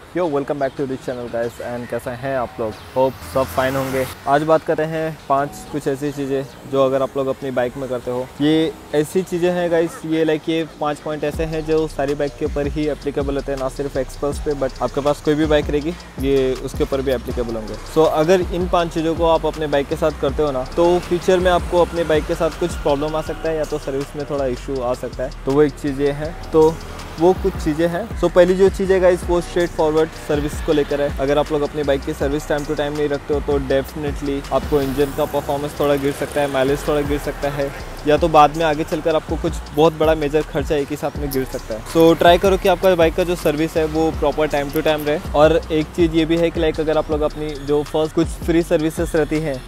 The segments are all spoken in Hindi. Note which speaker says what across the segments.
Speaker 1: Yo welcome back to this channel guys and कैसे हैं आप लोग। होप सब फाइन होंगे। आज बात करते हैं 5 कुछ ऐसी चीज़ें जो अगर आप लोग अपनी बाइक में करते हो। ये ऐसी चीज़ें हैं गाइस, ये 5 पॉइंट ऐसे हैं जो सारी बाइक के ऊपर ही एप्लीकेबल होते हैं, ना सिर्फ एक्सपल्स पे बट आपके पास कोई भी बाइक रहेगी ये उसके ऊपर भी एप्लीकेबल होंगे। सो अगर इन 5 चीज़ों को आप अपने बाइक के साथ करते हो ना, तो फ्यूचर में आपको अपने बाइक के साथ कुछ प्रॉब्लम आ सकता है या तो सर्विस में थोड़ा इशू आ सकता है। तो वो एक चीज़ ये है, तो वो कुछ चीज़ें हैं। सो पहली जो चीज़ है गाइस वो स्ट्रेट फॉरवर्ड सर्विस को लेकर है। अगर आप लोग अपनी बाइक की सर्विस टाइम टू टाइम नहीं रखते हो तो डेफिनेटली आपको इंजन का परफॉर्मेंस थोड़ा गिर सकता है, माइलेज थोड़ा गिर सकता है, या तो बाद में आगे चलकर आपको कुछ बहुत बड़ा मेजर खर्चा एक ही साथ में गिर सकता है। सो ट्राई करो कि आपका बाइक का जो सर्विस है वो प्रॉपर टाइम टू टाइम रहे। और एक चीज़ ये भी है कि अगर आप लोग अपनी जो फर्स्ट कुछ फ्री सर्विसेज रहती हैं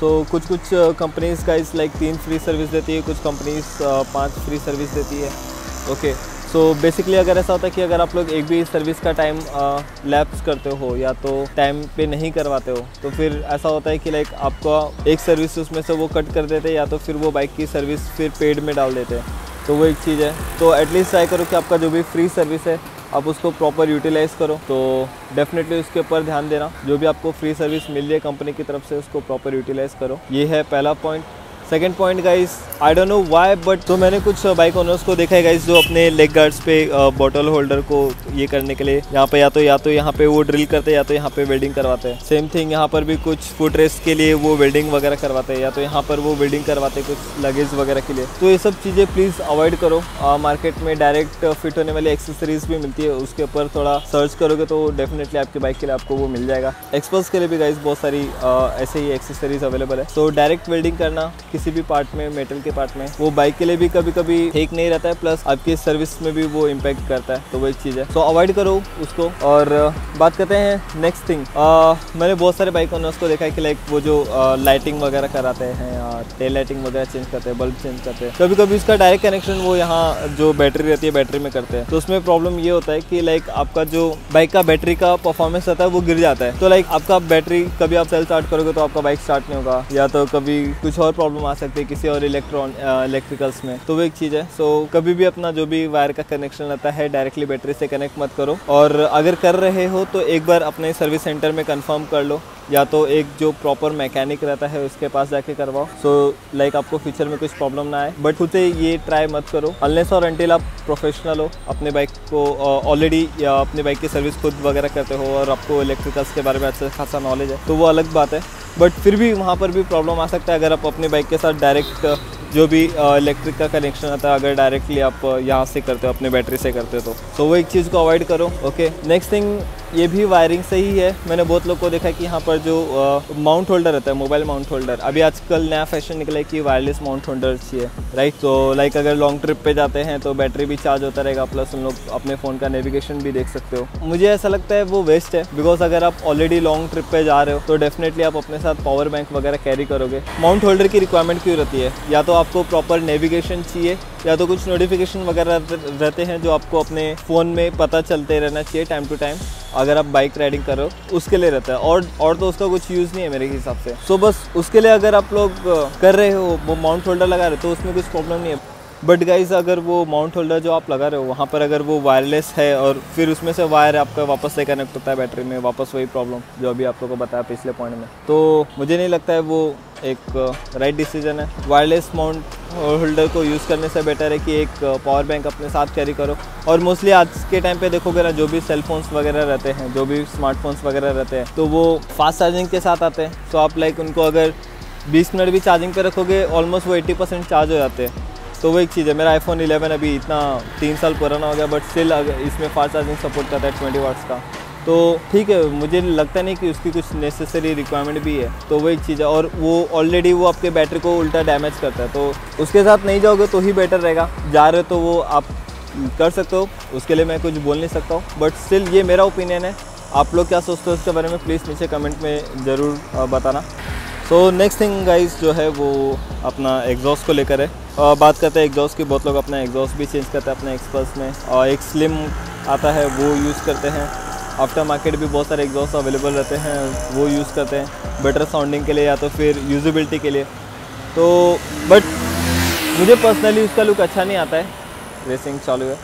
Speaker 1: कुछ कंपनीज गाइस 3 फ्री सर्विस देती है, कुछ कंपनीज 5 फ्री सर्विस देती है। ओके, सो बेसिकली अगर ऐसा होता है कि अगर आप लोग एक भी सर्विस का टाइम लैप्स करते हो या तो टाइम पे नहीं करवाते हो तो फिर ऐसा होता है कि आपका एक सर्विस उसमें से वो कट कर देते हैं या तो फिर वो बाइक की सर्विस फिर पेड में डाल देते हैं। तो वो एक चीज़ है। तो एटलीस्ट ट्राई करो कि आपका जो भी फ्री सर्विस है आप उसको प्रॉपर यूटिलाइज़ करो। तो डेफिनेटली उसके ऊपर ध्यान देना, जो भी आपको फ्री सर्विस मिल रही है कंपनी की तरफ से उसको प्रॉपर यूटिलाइज़ करो। ये है पहला point. Second point guys, I don't know why but तो मैंने कुछ बाइक ओनर्स को देखा है गाइस जो अपने लेग गार्ड्स पे बॉटल होल्डर को ये करने के लिए यहाँ पे या तो यहाँ पे वो ड्रिल करते हैं या तो यहाँ पे वेल्डिंग करवाते हैं। सेम थिंग यहाँ पर भी कुछ फुट रेस्ट के लिए वो वेल्डिंग वगैरह करवाते हैं या तो यहाँ पर वो वेल्डिंग करवाते हैं कुछ लगेज वगैरह के लिए। तो ये सब चीज़ें प्लीज़ अवॉइड करो। मार्केट में डायरेक्ट फिट होने वाली एक्सेसरीज भी मिलती है, उसके ऊपर थोड़ा सर्च करोगे तो डेफिनेटली आपकी बाइक के लिए आपको वो मिल जाएगा। एक्सपर्ट्स के लिए भी गाइस बहुत सारी ऐसे ही एक्सेसरीज अवेलेबल है। तो डायरेक्ट वेल्डिंग करना किसी भी पार्ट में, मेटल के पार्ट में, वो बाइक के लिए भी कभी कभी ठीक नहीं रहता है, प्लस आपकी सर्विस में भी वो इम्पैक्ट करता है। तो वो एक चीज़ है, तो अवॉइड करो उसको। और बात करते हैं नेक्स्ट थिंग। मैंने बहुत सारे बाइक ओनर्स को देखा है कि वो जो लाइटिंग वगैरह कराते हैं, टेल लाइटिंग वगैरह चेंज करते हैं, बल्ब चेंज करते हैं, कभी कभी उसका डायरेक्ट कनेक्शन वो यहाँ जो बैटरी रहती है बैटरी में करते हैं। तो उसमें प्रॉब्लम ये होता है कि आपका जो बाइक का बैटरी का परफॉर्मेंस रहता है वो गिर जाता है। तो आपका बैटरी कभी आप सेल स्टार्ट करोगे तो आपका बाइक स्टार्ट नहीं होगा, या तो कभी कुछ और प्रॉब्लम आ सकती है किसी और इलेक्ट्रिकल्स में। तो वो एक चीज़ है। सो कभी भी अपना जो भी वायर का कनेक्शन रहता है डायरेक्टली बैटरी से कनेक्ट मत करो। और अगर कर रहे हो तो एक बार अपने सर्विस सेंटर में कंफर्म कर लो, या तो एक जो प्रॉपर मैकेनिक रहता है उसके पास जाके करवाओ। सो आपको फ्यूचर में कुछ प्रॉब्लम ना आए। बट खुद से ये ट्राई मत करो अनलेस और अनटिल आप प्रोफेशनल हो, अपने बाइक को ऑलरेडी या अपने बाइक की सर्विस खुद वगैरह करते हो और आपको इलेक्ट्रिकल्स के बारे में अच्छा खासा नॉलेज है, तो वो अलग बात है। बट फिर भी वहाँ पर भी प्रॉब्लम आ सकता है अगर आप अपने बाइक के साथ डायरेक्ट जो भी इलेक्ट्रिक का कनेक्शन आता है अगर डायरेक्टली आप यहाँ से करते हो, अपने बैटरी से करते हो तो वो एक चीज़ को अवॉइड करो। ओके, नेक्स्ट थिंग, ये भी वायरिंग सही है। मैंने बहुत लोग को देखा है कि यहाँ पर जो माउंट होल्डर रहता है, मोबाइल माउंट होल्डर, अभी आजकल नया फैशन निकला है कि वायरलेस माउंट होल्डर चाहिए, राइट। तो अगर लॉन्ग ट्रिप पे जाते हैं तो बैटरी भी चार्ज होता रहेगा, प्लस उन लोग अपने फ़ोन का नेविगेशन भी देख सकते हो। मुझे ऐसा लगता है वो वेस्ट है, बिकॉज अगर आप ऑलरेडी लॉन्ग ट्रिप पे जा रहे हो तो डेफिनेटली आप अपने साथ पावर बैंक वगैरह कैरी करोगे। माउंट होल्डर की रिक्वायरमेंट क्यों रहती है? या तो आपको प्रॉपर नेविगेशन चाहिए या तो कुछ नोटिफिकेशन वगैरह रहते हैं जो आपको अपने फ़ोन में पता चलते रहना चाहिए टाइम टू टाइम अगर आप बाइक राइडिंग कर रहे हो, उसके लिए रहता है। और तो उसका कुछ यूज़ नहीं है मेरे हिसाब से। सो बस उसके लिए अगर आप लोग कर रहे हो वो माउंट होल्डर लगा रहे हो तो उसमें कुछ प्रॉब्लम नहीं है। बट गाइज अगर वो माउंट होल्डर जो आप लगा रहे हो वहाँ पर अगर वो वायरलेस है और फिर उसमें से वायर आपका वापस से कनेक्ट होता है बैटरी में, वापस वही प्रॉब्लम जो अभी आप लोगों को बताया पिछले पॉइंट में, तो मुझे नहीं लगता है वो एक राइट डिसीजन है। वायरलेस माउंट होल्डर को यूज़ करने से बेटर है कि एक पावर बैंक अपने साथ कैरी करो। और मोस्टली आज के टाइम पे देखोगे ना, जो भी सेल फोन्स वगैरह रहते हैं, जो भी स्मार्टफोन्स वगैरह रहते हैं, तो वो फास्ट चार्जिंग के साथ आते हैं। तो आप उनको अगर 20 मिनट भी चार्जिंग पे रखोगे ऑलमोस्ट वो 80% चार्ज हो जाते हैं। तो वो एक चीज़ है। मेरा iPhone 11 अभी इतना 3 साल पुराना हो गया बट स्टिल इसमें फास्ट चार्जिंग सपोर्ट करता है 20 वाट्स का। तो ठीक है, मुझे लगता नहीं कि उसकी कुछ नेसेसरी रिक्वायरमेंट भी है। तो वो एक चीज़ है। और वो ऑलरेडी वो आपके बैटरी को उल्टा डैमेज करता है, तो उसके साथ नहीं जाओगे तो ही बेटर रहेगा। जा रहे हो तो वो आप कर सकते हो, उसके लिए मैं कुछ बोल नहीं सकता हूँ, बट स्टिल ये मेरा ओपिनियन है। आप लोग क्या सोचते हो उसके बारे में प्लीज़ नीचे कमेंट में ज़रूर बताना। सो नेक्स्ट थिंग गाइस जो है वो अपना एग्जॉस्ट को लेकर है। बात करते हैं एग्जॉस्ट की। बहुत लोग अपना एग्जॉस्ट भी चेंज करते हैं अपने एक्सपर्ट्स में, और एक स्लिम आता है वो यूज़ करते हैं। आफ्टर मार्केट भी बहुत सारे एग्जॉस्ट अवेलेबल रहते हैं, वो यूज़ करते हैं बेटर साउंडिंग के लिए या तो फिर यूजेबिलिटी के लिए। तो बट मुझे पर्सनली उसका लुक अच्छा नहीं आता है। रेसिंग चालू है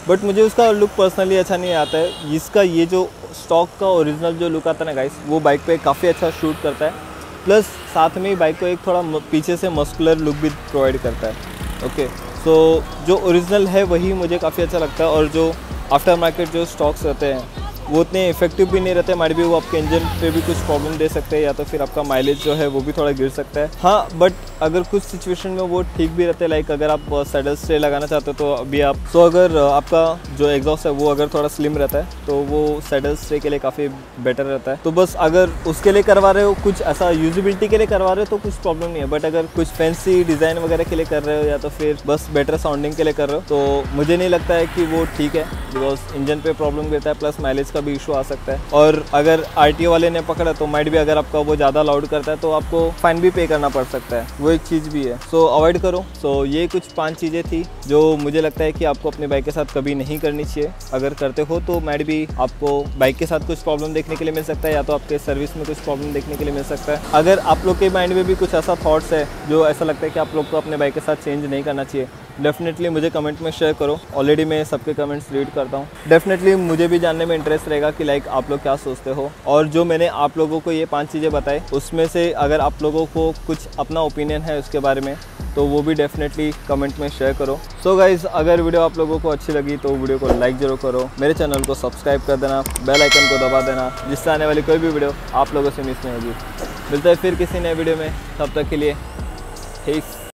Speaker 1: बट मुझे उसका लुक पर्सनली अच्छा नहीं आता है। इसका ये जो स्टॉक का ओरिजिनल जो लुक आता है ना गाइस, वो बाइक पे काफ़ी अच्छा शूट करता है, प्लस साथ में ही बाइक को एक थोड़ा पीछे से मस्कुलर लुक भी प्रोवाइड करता है। ओके, सो जो ओरिजिनल है वही मुझे काफ़ी अच्छा लगता है, और जो आफ्टर मार्केट जो स्टॉक्स रहते हैं वो उतने इफेक्टिव भी नहीं रहते। माइट भी वो आपके इंजन पे भी कुछ प्रॉब्लम दे सकते हैं, या तो फिर आपका माइलेज जो है वो भी थोड़ा गिर सकता है। हाँ, बट अगर कुछ सिचुएशन में वो ठीक भी रहते हैं, लाइक अगर आप सैडल स्टे लगाना चाहते हो तो अभी आप अगर आपका जो एग्जॉस्ट है वो अगर थोड़ा स्लिम रहता है तो वो सैडल स्टे के लिए काफ़ी बेटर रहता है। तो बस अगर उसके लिए करवा रहे हो, कुछ ऐसा यूजिबिलिटी के लिए करवा रहे हो तो कुछ प्रॉब्लम नहीं है, बट अगर कुछ फैंसी डिज़ाइन वगैरह के लिए कर रहे हो या तो फिर बस बेटर साउंडिंग के लिए कर रहे हो तो मुझे नहीं लगता है कि वो ठीक है, बिकॉज इंजन पे प्रॉब्लम गिरता है, प्लस माइलेज का भी इशू आ सकता है। और अगर आरटीओ वाले ने पकड़ा तो माइट भी अगर आपका वो ज़्यादा लाउड करता है तो आपको फाइन भी पे करना पड़ सकता है, वो एक चीज़ भी है। सो अवॉइड करो। सो ये कुछ 5 चीज़ें थी जो मुझे लगता है कि आपको अपने बाइक के साथ कभी नहीं करनी चाहिए। अगर करते हो तो माइट भी आपको बाइक के साथ कुछ प्रॉब्लम देखने के लिए मिल सकता है, या तो आपके सर्विस में कुछ प्रॉब्लम देखने के लिए मिल सकता है। अगर आप लोग के माइंड में भी कुछ ऐसा थॉट्स है जो ऐसा लगता है कि आप लोग को अपने बाइक के साथ चेंज नहीं करना चाहिए, डेफिनेटली मुझे कमेंट में शेयर करो। ऑलरेडी मैं सबके कमेंट्स रीड करता हूँ। डेफिनेटली मुझे भी जानने में इंटरेस्ट रहेगा कि लाइक आप लोग क्या सोचते हो, और जो मैंने आप लोगों को ये 5 चीज़ें बताई उसमें से अगर आप लोगों को कुछ अपना ओपिनियन है उसके बारे में तो वो भी डेफिनेटली कमेंट में शेयर करो। सो गाइज़, अगर वीडियो आप लोगों को अच्छी लगी तो वीडियो को लाइक जरूर करो, मेरे चैनल को सब्सक्राइब कर देना, बेल आइकन को दबा देना, जिससे आने वाली कोई भी वीडियो आप लोगों से मिस नहीं होगी। मिलता है फिर किसी नए वीडियो में, तब तक के लिए पीस।